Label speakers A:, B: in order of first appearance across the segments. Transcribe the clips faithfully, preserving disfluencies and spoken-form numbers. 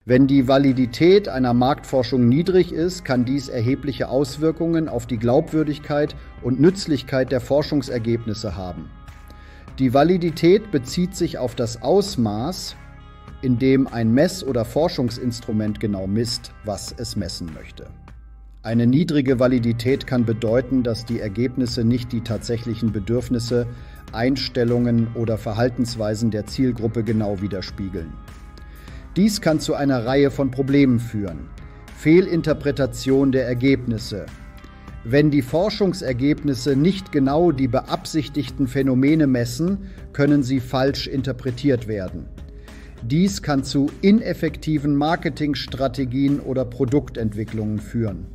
A: Wenn die Validität einer Marktforschung niedrig ist, kann dies erhebliche Auswirkungen auf die Glaubwürdigkeit und Nützlichkeit der Forschungsergebnisse haben. Die Validität bezieht sich auf das Ausmaß, in dem ein Mess- oder Forschungsinstrument genau misst, was es messen möchte. Eine niedrige Validität kann bedeuten, dass die Ergebnisse nicht die tatsächlichen Bedürfnisse, Einstellungen oder Verhaltensweisen der Zielgruppe genau widerspiegeln. Dies kann zu einer Reihe von Problemen führen. Fehlinterpretation der Ergebnisse. Wenn die Forschungsergebnisse nicht genau die beabsichtigten Phänomene messen, können sie falsch interpretiert werden. Dies kann zu ineffektiven Marketingstrategien oder Produktentwicklungen führen.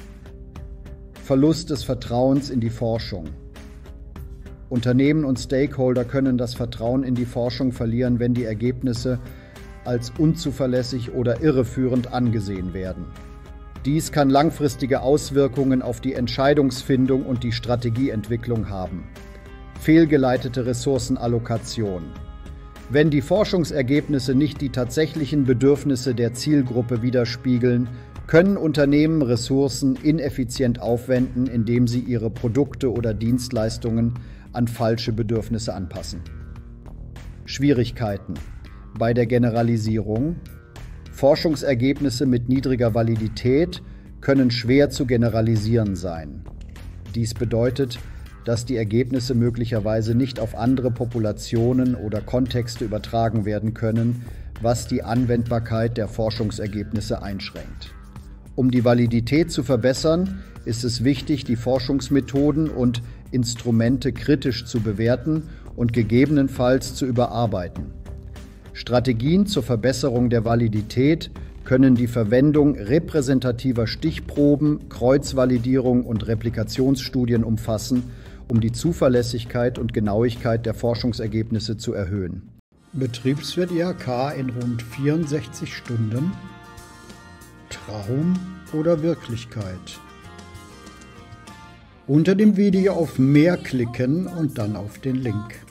A: Verlust des Vertrauens in die Forschung. Unternehmen und Stakeholder können das Vertrauen in die Forschung verlieren, wenn die Ergebnisse als unzuverlässig oder irreführend angesehen werden. Dies kann langfristige Auswirkungen auf die Entscheidungsfindung und die Strategieentwicklung haben. Fehlgeleitete Ressourcenallokation. Wenn die Forschungsergebnisse nicht die tatsächlichen Bedürfnisse der Zielgruppe widerspiegeln, können Unternehmen Ressourcen ineffizient aufwenden, indem sie ihre Produkte oder Dienstleistungen an falsche Bedürfnisse anpassen. Schwierigkeiten bei der Generalisierung. Forschungsergebnisse mit niedriger Validität können schwer zu generalisieren sein. Dies bedeutet, dass die Ergebnisse möglicherweise nicht auf andere Populationen oder Kontexte übertragen werden können, was die Anwendbarkeit der Forschungsergebnisse einschränkt. Um die Validität zu verbessern, ist es wichtig, die Forschungsmethoden und Instrumente kritisch zu bewerten und gegebenenfalls zu überarbeiten. Strategien zur Verbesserung der Validität können die Verwendung repräsentativer Stichproben, Kreuzvalidierung und Replikationsstudien umfassen, um die Zuverlässigkeit und Genauigkeit der Forschungsergebnisse zu erhöhen.
B: Betriebswirt I H K in rund vierundsechzig Stunden? Traum oder Wirklichkeit? Unter dem Video auf Mehr klicken und dann auf den Link.